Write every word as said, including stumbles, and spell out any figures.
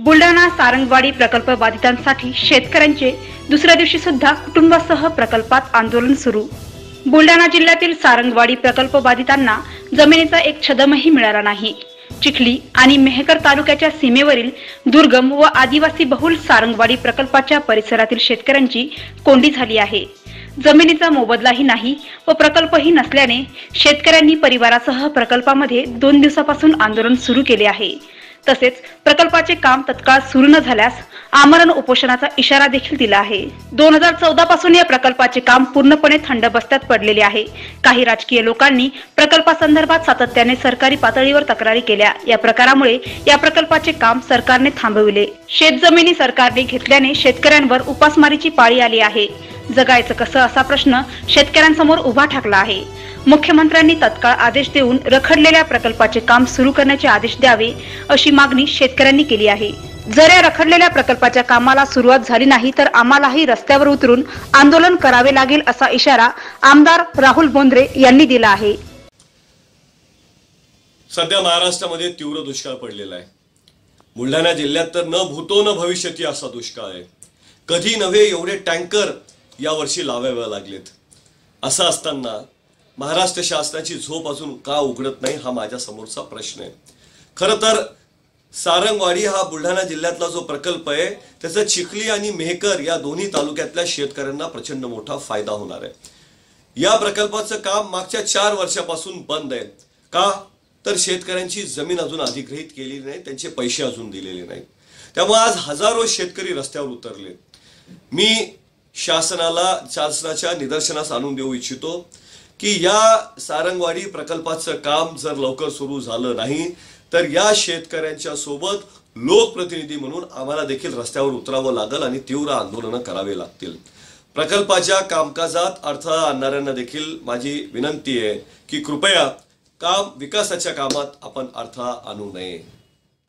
बुलढाणा सारंगवाडी प्रकल्प बाधितांसाठी शेतकऱ्यांचे दुसऱ्या दिवशी सुद्धा कुटुंबासह प्रकल्पात आंदोलन सुरू। बुलढाणा जिल्ह्यातील सारंगवाडी प्रकल्प बाधितांना जमिनीचा एक छदमही मिळाला नाही। चिखली आणि मेहकर तालुक्याच्या सीमेवरील दुर्गम व आदिवासी बहुल सारंगवाडी प्रकल्पाच्या परिसरातील शेतकऱ्यांची कोंडी झाली आहे। जमिनीचा मोबदलाही नाही व प्रकल्पही नसल्याने शेतकऱ्यांनी परिवारासह प्रकल्पामध्ये दोन दिवसापासून आंदोलन सुरू केले आहे। तसेच प्रकल्पाचे काम तत्काळ सुरू न झाल्यास आमरण उपोषणाचा इशारा देखील दिला आहे। दोन हजार चौदा पासून या प्रकल्पाचे काम पूर्णपणे थंड बस्त्यात पडलेले आहे। काही राजकीय लोकांनी प्रकल्पासंदर्भात सातत्याने सरकारी पातळीवर तक्रारी केल्या। या प्रकारामुळे या प्रकल्पाचे काम सरकारने थांबविले। शेतजमिनी सरकारने घेतल्याने शेतकऱ्यांवर उपासमारीची पाळी आली आहे। जगायचं कसं असा प्रश्न शेतकऱ्यांसमोर उभा ठाकला आहे। मुख्यमंत्र्यांनी तत्काळ आदेश देऊन रखडलेल्या प्रकल्पाचे काम सुरू करण्याचे आदेश द्यावे अशी मागणी शेतकऱ्यांनी केली आहे। जर या रखडलेल्या प्रकल्पाच्या कामाला सुरुवात झाली नाही तर आम्हालाही रस्त्यावर उतरून आंदोलन करावे लागेल असा इशारा आमदार राहुल बोंद्रे यांनी दिला आहे। सध्या महाराष्ट्रामध्ये तीव्र दुष्काळ पडलेला आहे। बुलढाणा जिल्ह्यात तर न भूतो न भविष्यती असा दुष्काळ आहे। कधी नव्हे एवढे टँकर यावर्षी लावावे लागलेत। असं असताना महाराष्ट्र शासनाची झोप अजून का उघडत नाही हा माझ्या समोरचा प्रश्न आहे। खरं तर सारंगवाडी हा बुलढाणा जिल्ह्यातला जो प्रकल्प आहे त्याचा चिखली आणि मेहकर या दोन्ही तालुक्यातल्या शेतकऱ्यांना प्रचंड मोठा फायदा होणार आहे। या प्रकल्पाचं काम मागच्या चार वर्षापासून बंद आहे। का तर शेतकऱ्यांची जमीन अजून अधिग्रहित केलेली नाही, त्यांचे पैसे अजून दिलेले नाहीत। त्यामुळे आज हजारो शेतकरी रस्त्यावर उतरले। मी शासनाला शासनाच्या निदर्शनास आणून देऊ इच्छितो की या सारंगवाडी प्रकल्पाचं काम जर लवकर सुरू झालं नाही तर या शेतकऱ्यांच्या सोबत लोकप्रतिनिधी म्हणून आम्हाला देखील रस्त्यावर उतरावं लागेल आणि तीव्र आंदोलन करावे लागतील। प्रकल्पाच्या कामकाजात अडथळा आणणाऱ्यांना देखील माझी विनंती आहे की कृपया काम विकासाच्या कामात आपण अडथळा आणू नये।